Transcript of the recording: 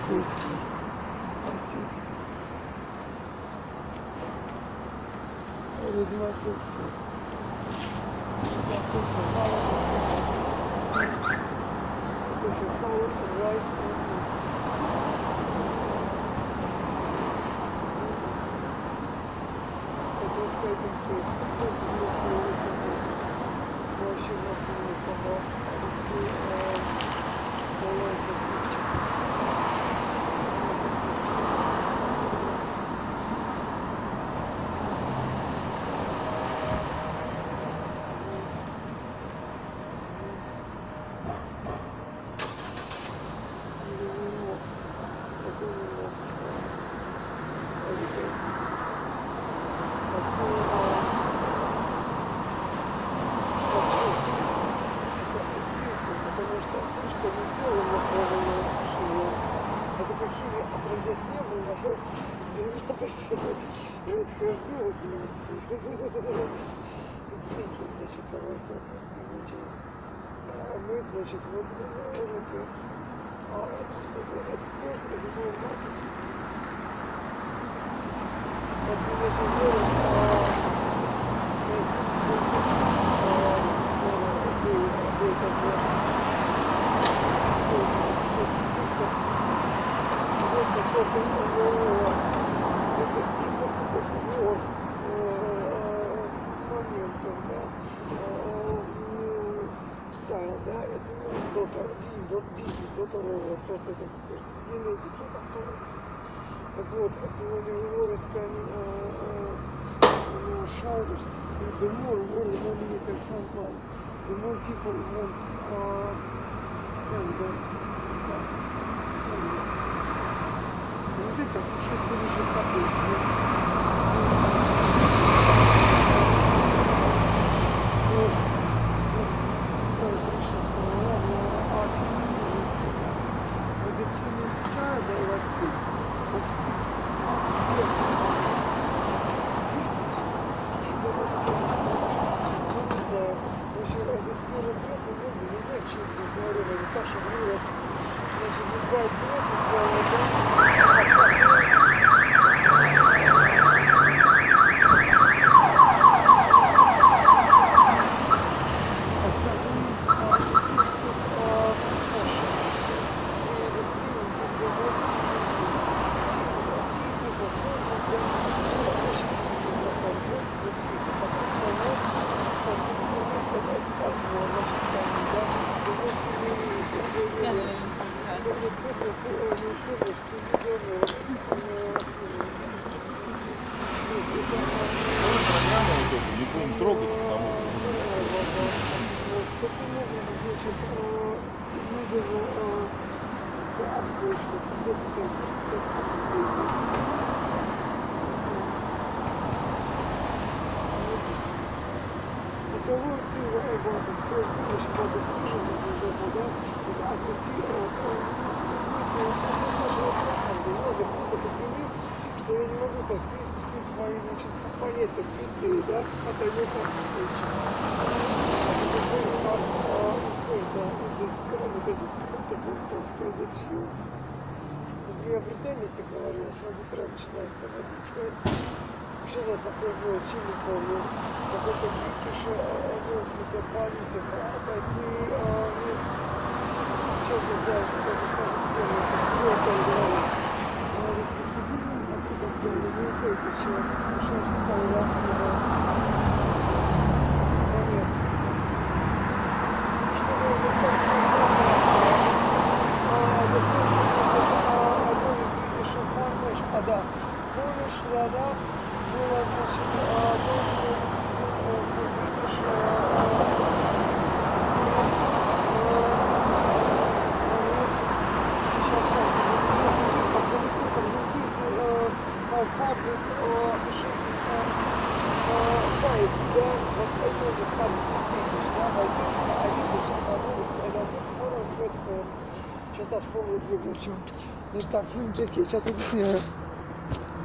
face. You see? It is my face. This is color and rice face. The face is not really covered. Why should not be covered? I would say the lines of picture. Отродясь не было, то есть я отхожу стейки, значит, высоко. А мы, значит, вот а это что-то, это был маркет. Вот мы начали делать моментов, да, это дотор, просто это генетики заходится. Вот, это Лорискан shoulders, the more millimeter front line, the more people want так, шесть уже попался. Не будем трогать, потому что что я не могу так сказать все свои, значит, понятия привести, да, это не так встреча. Вот этот, допустим, здесь филд. В Великобритании, если говорила, воды сразу начинается водить. Что за такое было, чили помню. Какой-то бритиш, светополитика, а России нет. Что же даже, как бы стены, это твердо говорит. Почему? Потому что я специально лапсила момент. Что было бы так да, помнишь, да, было, значит, British fabrics associated based, да, вот это вот fabric cities, да, сейчас я вспомню, значит, так, фильм Джеки, сейчас объясняю.